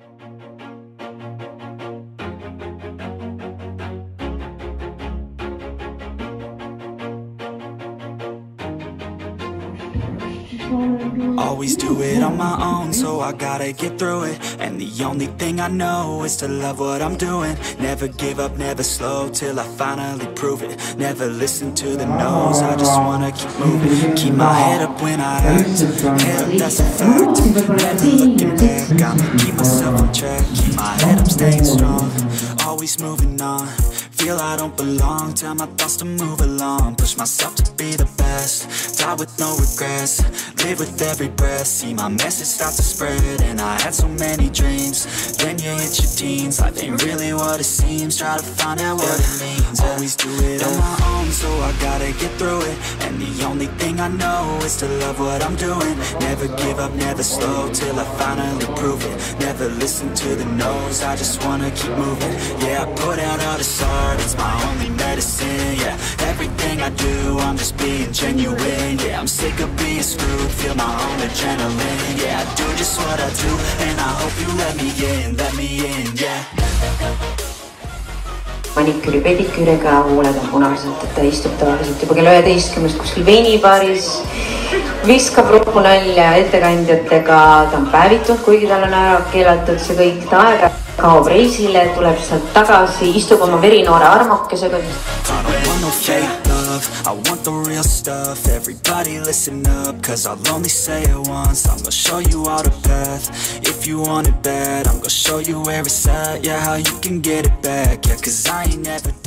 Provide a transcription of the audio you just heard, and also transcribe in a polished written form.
Always do it on my own, so I gotta get through it. And the only thing I know is to love what I'm doing. Never give up, never slow, till I finally prove it. Never listen to the no's, I just wanna keep moving. Keep my head up when I act, head up, that's a fact. Never looking back, I'ma keep myself on track. Keep my head up, staying strong, always moving on. Feel I don't belong, tell my thoughts to move along. Push myself to be the best, die with no regrets. Live with every breath, see my message start to spread. And I had so many dreams, then you hit your teens. Life ain't really what it seems, try to find out what it means. Always do it on my own, so I gotta get through it. And the only thing I know is to love what I'm doing. Never give up, never slow, till I finally prove it. Never listen to the no's, I just wanna keep moving. Yeah, I put out all this art, it's my only medicine. Yeah, everything I do, I'm just being genuine. Yeah, I'm sick of being screwed, feel my own adrenaline. Yeah, I do just what I do, and I hope you let me in, yeah. Maniküüri pediküüriga, huuled on punased, et ta istub tavaliselt juba kell 11 kuskil veinibaaris, viskab rohku nalja ettekandjatega, ta on päevitunud, kuigi tal on ära keelatud see kõik, ta aega kaob reisile, tuleb sealt tagasi, istub oma verinoore armakesega. I want the real stuff, everybody listen up, cause I'll only say it once. I'm gonna show you all the path, if you want it bad. I'm gonna show you where it's at, yeah, how you can get it back. Yeah, cause I ain't never